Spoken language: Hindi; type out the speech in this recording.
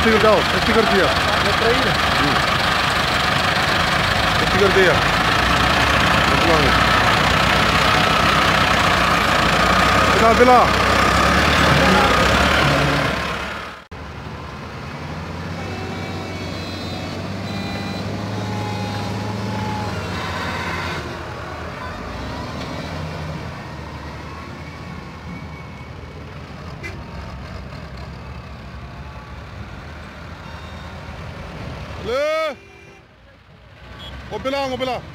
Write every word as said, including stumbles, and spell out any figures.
टेस्टी कर जाओ, टेस्टी कर दिया, टेस्टी कर दिया। पिला पिला ले, o पिला, o पिला।